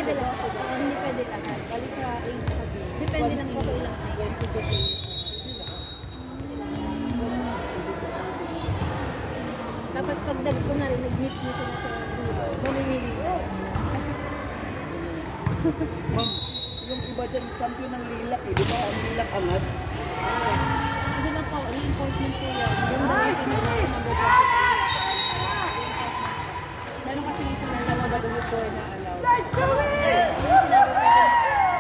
pwede lang. Hindi pwede lahat. Bali sa A at B. Depende lang po kung ilang tayo. 22 Tapos pag nag-meet mo sila sa dulo, mamimili na. Ma'am, yung iba dyan, champion ng lilak eh. Di ba? Ang lilak angat. Hindi lang po, reinforcement po yan. Ganda yung number 23. Meron kasi isang dalawa W4 na allowed. Yes! Yung sinabi ko yun.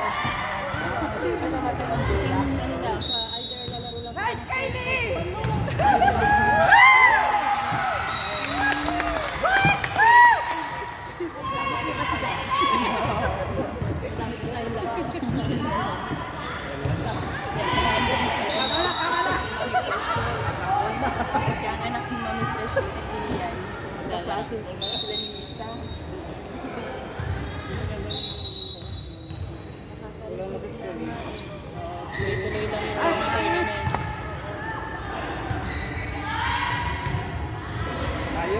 Ano lang, either lalaro lang. Nice, Kylie! Kasi ang anak ni Mami Precious, Jillian, kaklase sila ni Nita. Tuloy-tuloy lang yung tournament. Tayo.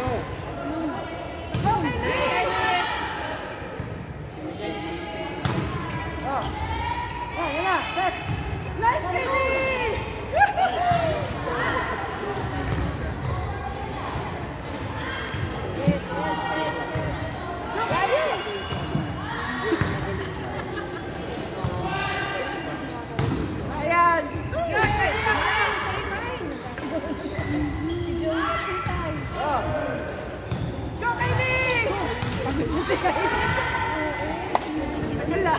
Nice, Kylie! Ayan! Go, Kylie! Wala.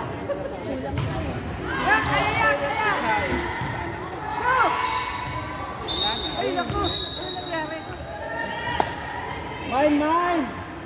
Kaya! Go! Ay, ako! Ano nangyari? Mine!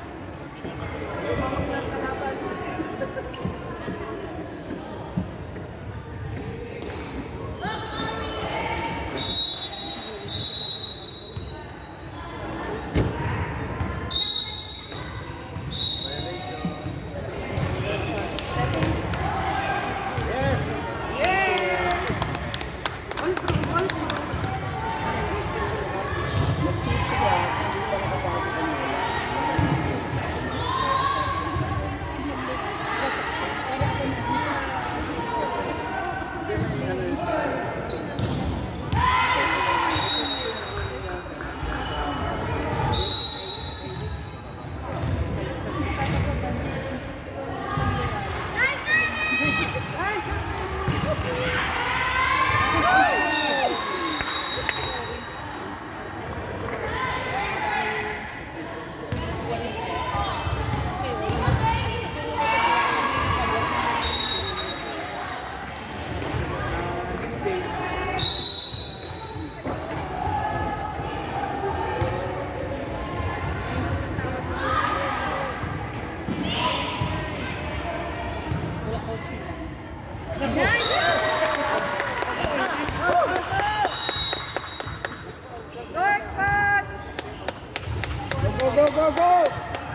Go!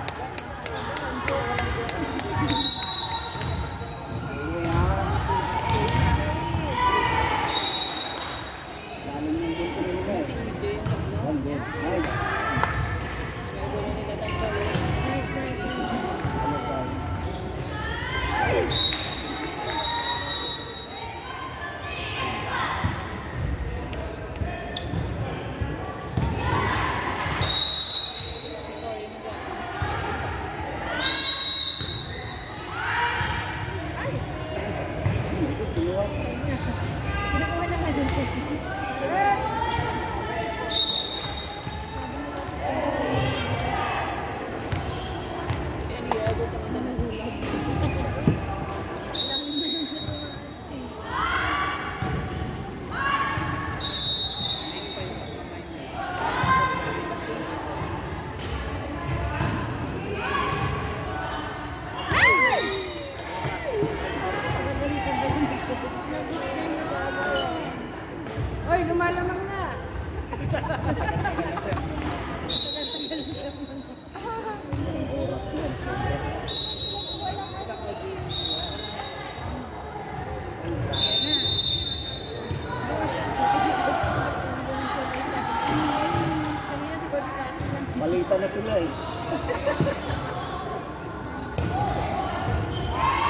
Hoy, lumalamang na! Malita na sila eh.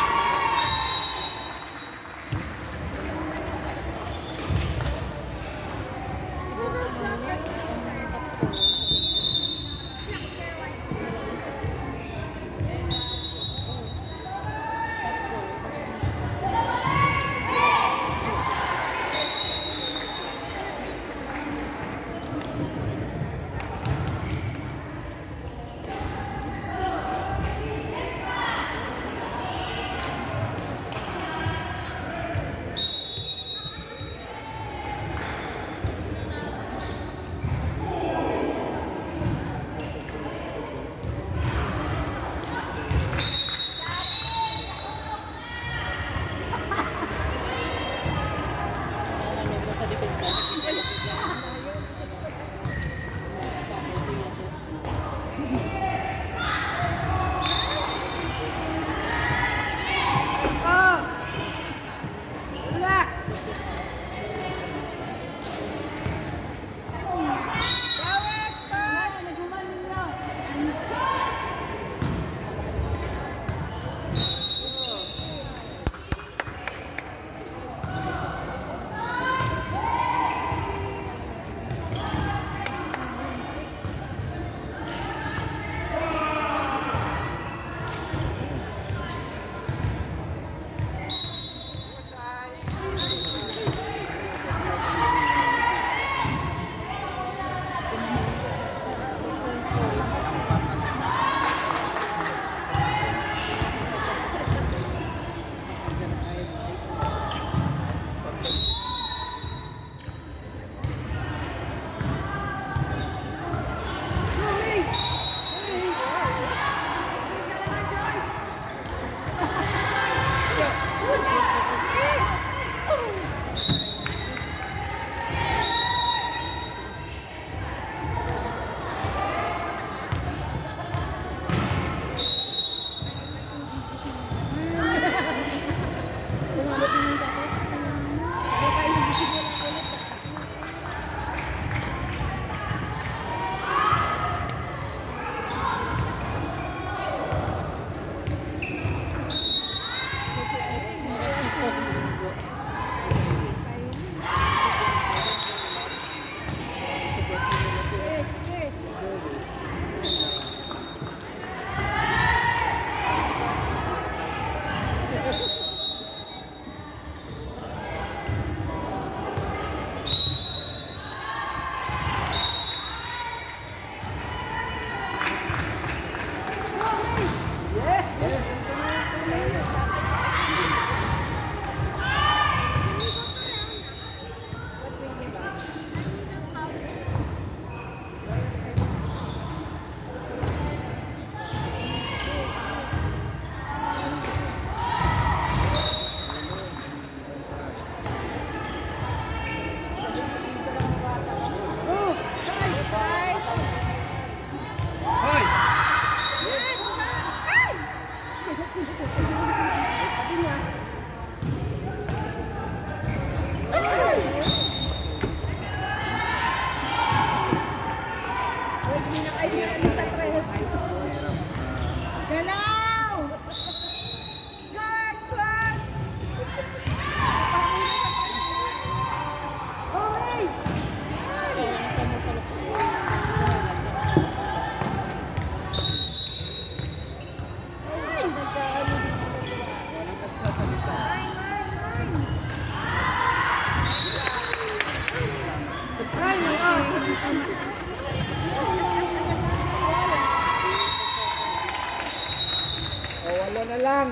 O, walo na lang.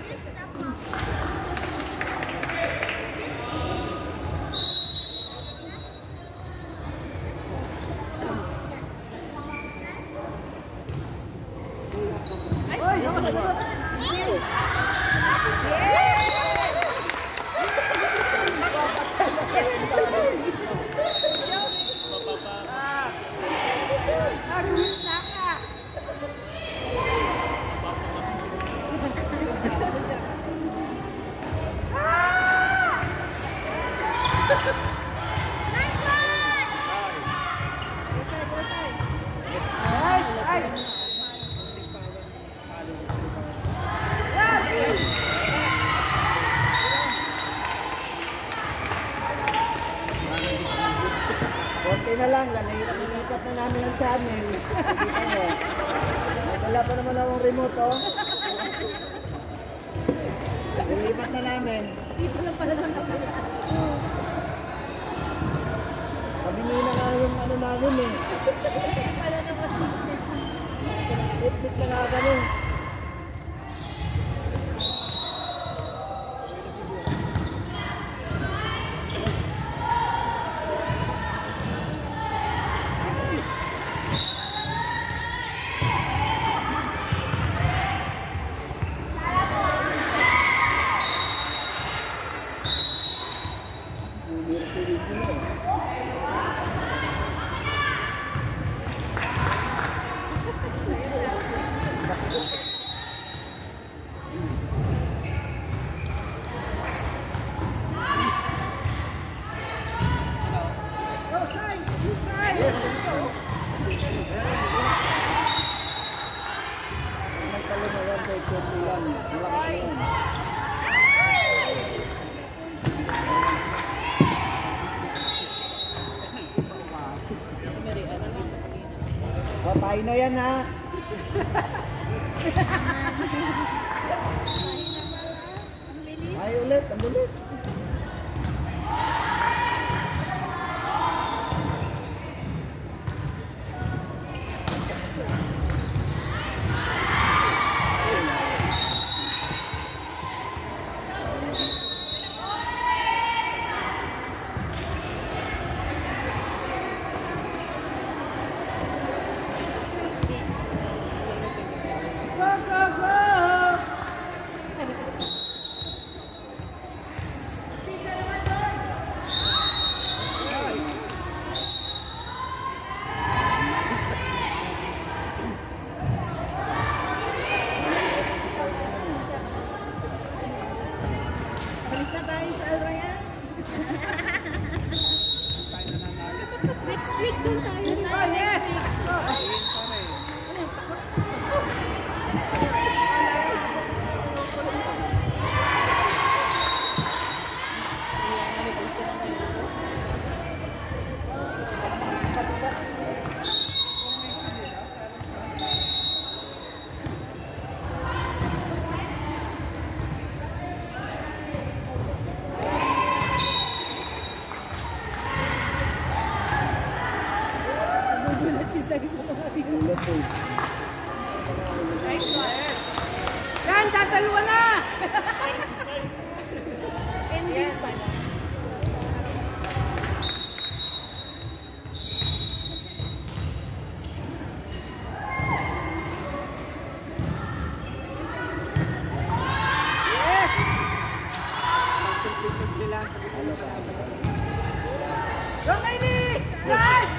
Konti na lang, lilipat na namin ang channel. Kita nyo. Wala pa naman akong remote, oh. Lilipat na namin. Dito lang pala sa kapila. Kabingi na nga yung ano namin eh. Kaya pala naman. Lit-lit na nga kami. Patay na yan ha. Ay ulit, ang bilis. Next week doon tayo. Next week. Yan, tatalwa na! Ending pa. Yes! Simple-simple lang sa Ano ba? Go, Kylie! Guys!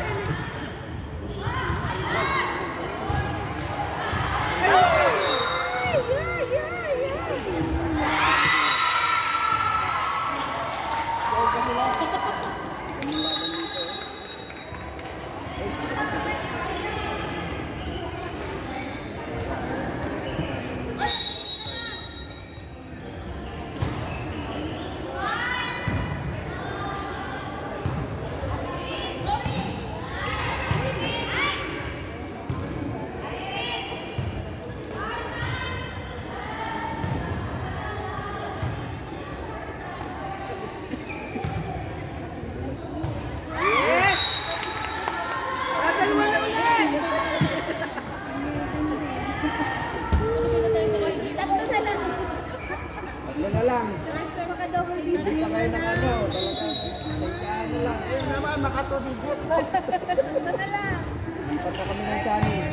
maka 2 digit. Ito na lang. Lipat na kami ng channel.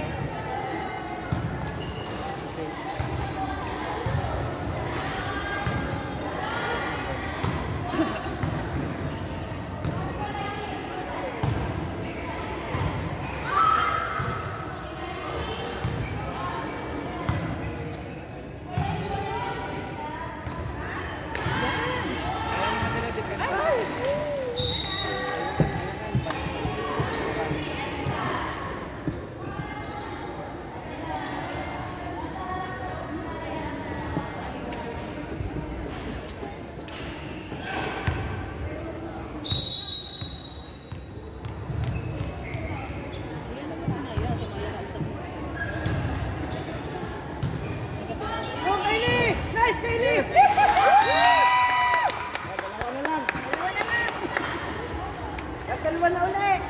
Dalawa na ulit.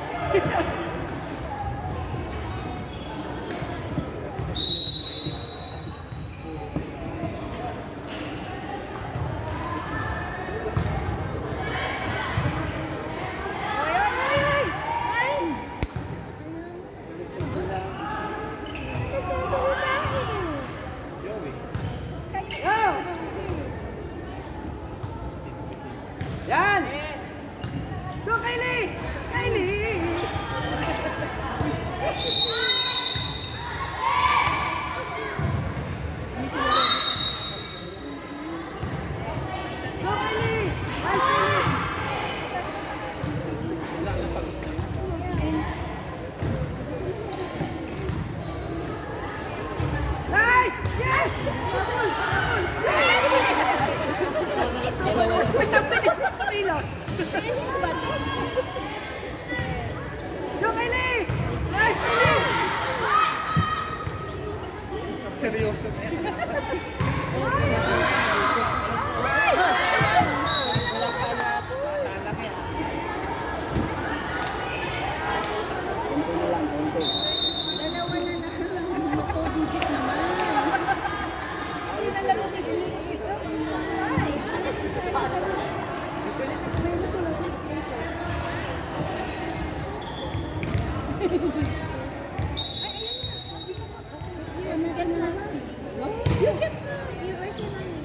Yan! Go, Kylie! Kylie! Go, Kylie! Nice, Kylie! Nice! Yes! Double! Double! Wait, ang bilis mo kumilos! Penis ba to? Go, Kylie! Nice, Kylie! Seryoso na yan. Dalawa na na. 2 digit naman. Yun na lang ang nagilig ito. Ay! You get na. You get na. You where's your money?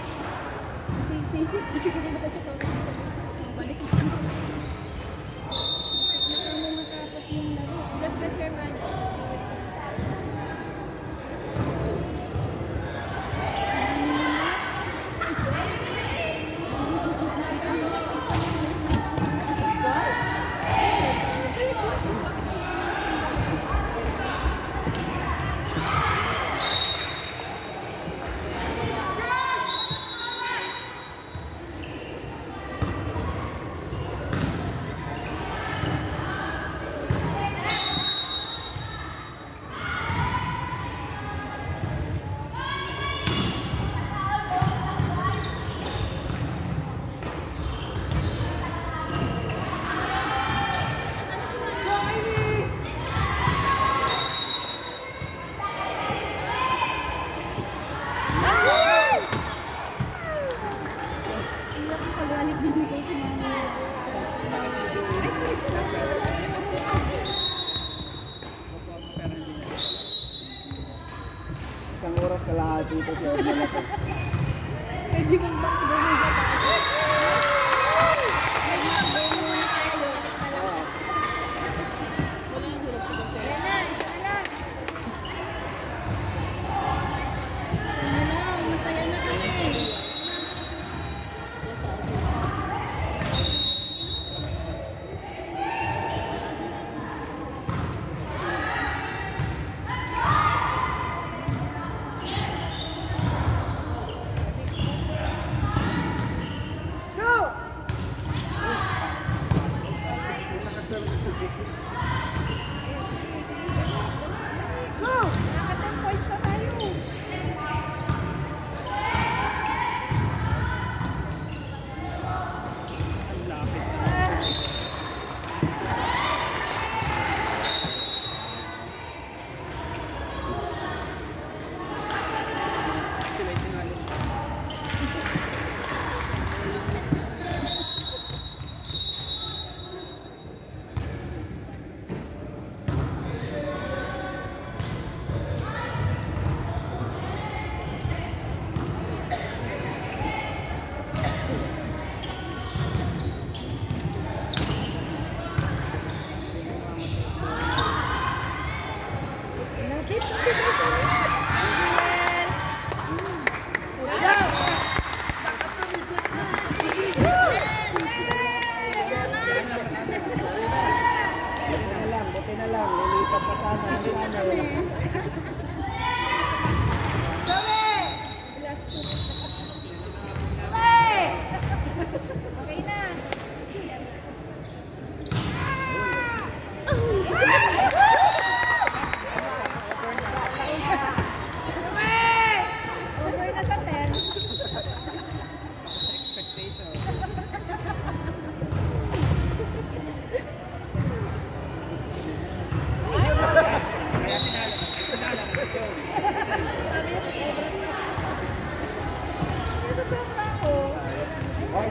Sige na ba siya sa balik mo. Baka mo matapos yung laro. Just get your money. Isang oras kalahati ito siya. Pwede mong back doon muna tayo. Pwede mong back muna tayo. Bumalik na lang. Wala yung hulog sa bangsa. Ayan na, isa na lang. Isa na lang, masaya na kami. Go,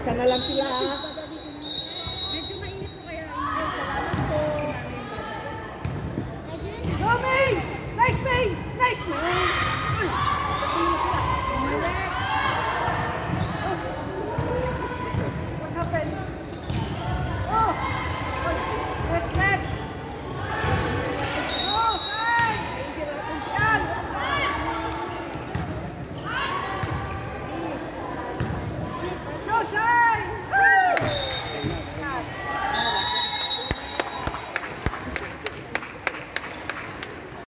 Isa na lang sila ha.